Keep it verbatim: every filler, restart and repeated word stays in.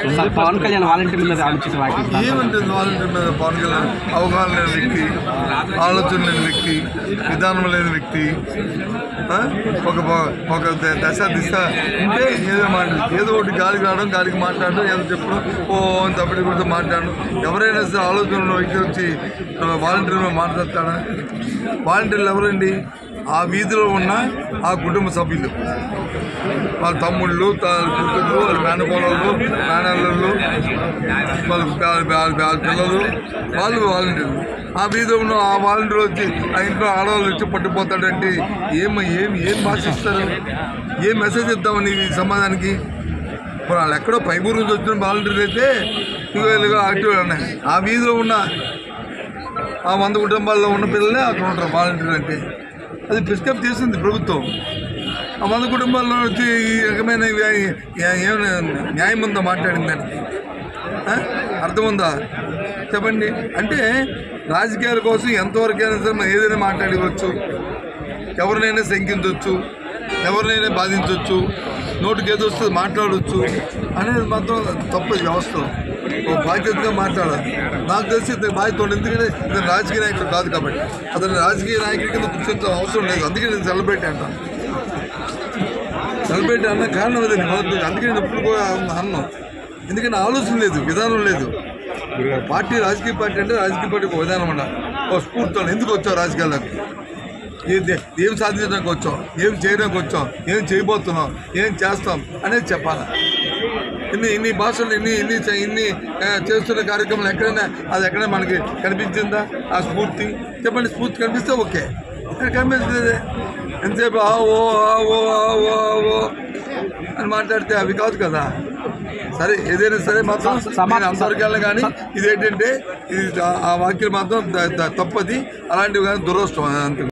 Pawan Kalyan volunteer మీద ఆలోచించ ఏమంటుంది volunteer మీద? పవన్ కళ్యాణ్ అవగాహన లేని వ్యక్తి, ఆలోచన లేని వ్యక్తి, విధానం లేని వ్యక్తి, ఒక ఒక దశ దిశ ఉంటే ఏదో మాట్లాడు, ఏదో ఒకటి గాలికి రావడం, గాలికి మాట్లాడడం, ఏదో చెప్పడం, ఓ తప్పటి కూడా మాట్లాడడం. ఎవరైనా సరే ఆలోచన ఉన్న వ్యక్తి వచ్చి వాలంటీర్ మాట్లాడతాడా? వాలంటీర్లు ఎవరండి? ఆ వీధిలో ఉన్న ఆ కుటుంబ సభ్యులు, వాళ్ళ తమ్ముళ్ళు, కూతుళ్ళు, వాళ్ళ మేనకోడళ్ళు, మేనల్లు, వాళ్ళ పిల్లలు, వాళ్ళు వాలంటీర్లు. ఆ వీధిలో ఉన్న ఆ వాలంటీర్ వచ్చి ఆ ఇంట్లో ఆడవాళ్ళు వచ్చి పట్టుకుపోతాడంటే ఏం ఏం ఏం భాషిస్తారు? ఏం మెసేజ్ ఇద్దామని ఈ సమాజానికి? ఇప్పుడు వాళ్ళు ఎక్కడో పైబూరు నుంచి వచ్చిన వాలంటీర్లు అయితే ఇగో ఇలాగో యాక్టివ్ ఉన్నాయి. ఆ వీధిలో ఉన్న ఆ వంద కుటుంబాల్లో ఉన్న పిల్లలే అక్కడ ఉంటారు వాలంటీర్లు అంటే. అది ప్రిస్క్రైబ్ చేసింది ప్రభుత్వం. ఆ వంద కుటుంబాల్లో వచ్చి ఈ రకమైన ఏమైనా న్యాయం ఉందా మాట్లాడిందంటే? అర్థం ఉందా చెప్పండి? అంటే రాజకీయాల కోసం ఎంతవరకైనా సరే మనం ఏదైనా మాట్లాడవచ్చు, ఎవరినైనా శంకించవచ్చు, ఎవరినైనా బాధించవచ్చు, నోటికి ఏదో వస్తుంది మాట్లాడవచ్చు అనేది మాత్రం తప్పు వ్యవస్థలో. ఒక బాధ్యతగా మాట్లాడాలి. నాకు తెలిసి ఇతని బాధ్యత ఉంది, ఎందుకంటే ఇతను రాజకీయ నాయకుడు కాదు కాబట్టి. అతను రాజకీయ నాయకుడి కింద కూర్చొని అవసరం లేదు. అందుకే నేను సెలబ్రిటీ అంటాను. సెలబ్రిటీ అన్న కారణం అదే మొదటి. అందుకే నేను ఎప్పుడు కూడా అన్నాను, ఎందుకంటే ఆలోచన లేదు, విధానం లేదు. పార్టీ రాజకీయ పార్టీ అంటే రాజకీయ పార్టీ ఒక విధానం అన్న, ఒక స్ఫూర్తితో ఎందుకు వచ్చావు రాజకీయాల్లోకి, ఏం సాధించడానికి వచ్చాం, ఏం చేయడానికి వచ్చాం, ఏం చేయబోతున్నాం, ఏం చేస్తాం అనేది చెప్పాలి. ఇన్ని ఇన్ని భాషలు ఇన్ని ఇన్ని ఇన్ని చేస్తున్న కార్యక్రమాలు ఎక్కడైనా అది ఎక్కడైనా మనకి కనిపించిందా? ఆ స్ఫూర్తి చెప్పండి. స్ఫూర్తి కనిపిస్తే ఓకే, ఇక్కడ కనిపించలేదు. ఎంతసేపు ఆ ఓ ఆ ఓ ఆ ఓ ఆ ఓ అని మాట్లాడితే అవి కాదు కదా. సరే ఏదైనా సరే మాత్రం అంతవరకాలను కానీ ఇదేంటంటే ఇది ఆ వాక్యం మాత్రం తప్పది. అలాంటివి కానీ దురదృష్టం అంతే.